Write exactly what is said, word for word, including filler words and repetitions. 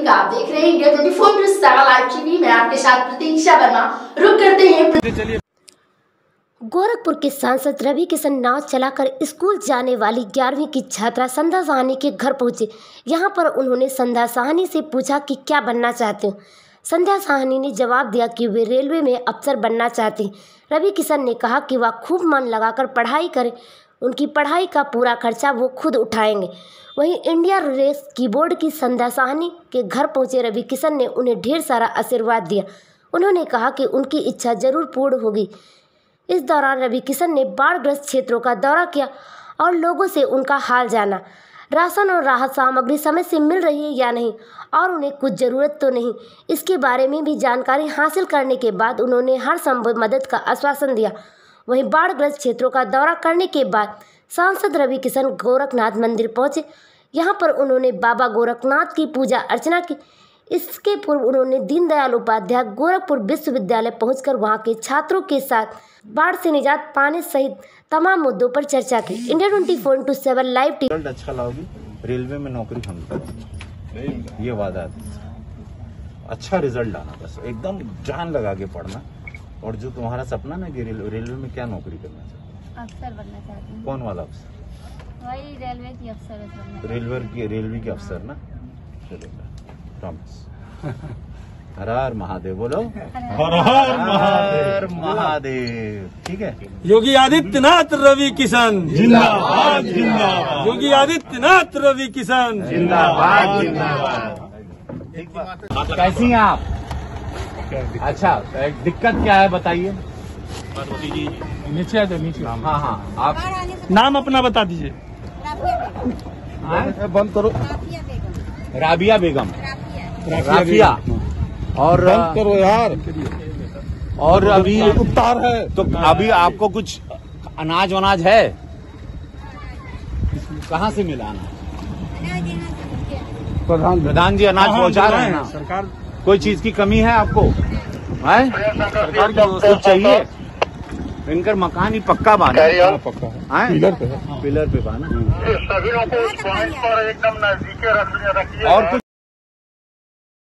Morning, आप देख रहे हैं India twenty four news seven live TV में आपके साथ प्रतीक्षा वर्मा। रुक करते हैं। गोरखपुर के सांसद रवि किशन नाव चलाकर स्कूल जाने वाली ग्यारहवीं की छात्रा संध्या साहनी के घर पहुंचे। यहां पर उन्होंने संध्या साहनी से पूछा कि क्या बनना चाहते हो। संध्या साहनी ने जवाब दिया कि वे रेलवे में अफसर बनना चाहती हैं। रवि किशन ने कहा कि वह खूब मन लगाकर पढ़ाई करें, उनकी पढ़ाई का पूरा खर्चा वो खुद उठाएंगे। वहीं इंडिया रेस कीबोर्ड की संध्या साहनी के घर पहुंचे रवि किशन ने उन्हें ढेर सारा आशीर्वाद दिया। उन्होंने कहा कि उनकी इच्छा जरूर पूर्ण होगी। इस दौरान रवि किशन ने बाढ़ग्रस्त क्षेत्रों का दौरा किया और लोगों से उनका हाल जाना। राशन और राहत सामग्री समय से मिल रही है या नहीं और उन्हें कुछ ज़रूरत तो नहीं, इसके बारे में भी जानकारी हासिल करने के बाद उन्होंने हर संभव मदद का आश्वासन दिया। वहीं बाढ़ग्रस्त क्षेत्रों का दौरा करने के बाद सांसद रवि किशन गोरखनाथ मंदिर पहुंचे। यहां पर उन्होंने बाबा गोरखनाथ की पूजा अर्चना की। इसके पूर्व उन्होंने दीनदयाल उपाध्याय गोरखपुर विश्वविद्यालय पहुंचकर वहां के छात्रों के साथ बाढ़ से निजात पाने सहित तमाम मुद्दों पर चर्चा की। India twenty four into seven live TV. Result अच्छा लाओगी, रेलवे में नौकरी हम करेंगे, ये वादा है। अच्छा रिजल्ट लाना, बस एकदम जान लगा के पढ़ना। और जो तुम्हारा सपना ना कि रेलवे में क्या नौकरी करना चाहते हो? अफसर बनना चाहती हूँ। कौन वाला अफसर? वही रेलवे की अफसर। रेलवे की रेलवे के अफसर ना, चलेगा। प्रॉमिस। हर हर महादेव बोलो। हर हर महादेव महादेव। ठीक है। योगी आदित्यनाथ रवि किशन जिंदाबाद जिंदाबाद। योगी आदित्यनाथ रवि किशन जिंदाबाद जिंदाबाद। कैसी हैं आप? अच्छा, दिक्कत क्या है बताइए। नीचे आ जाओ, नीचे। हाँ हाँ, आप नाम अपना बता दीजिए। बंद करो। राबिया बेगम। राबिया और बंद करो यार। और अभी उपतार है तो अभी आपको कुछ अनाज वनाज है? कहाँ से मिला अनाज? प्रधान प्रधान जी अनाज पहुँचा रहे हैं ना? सरकार कोई चीज की कमी है आपको? है सरकार की कुछ चाहिए? इनकर मकान ही पक्का बाना पक्का है, पिलर पे है। पिलर पे बाना। सभी लोगों को इस पॉइंट पर एकदम नजदीक रखिए। और कुछ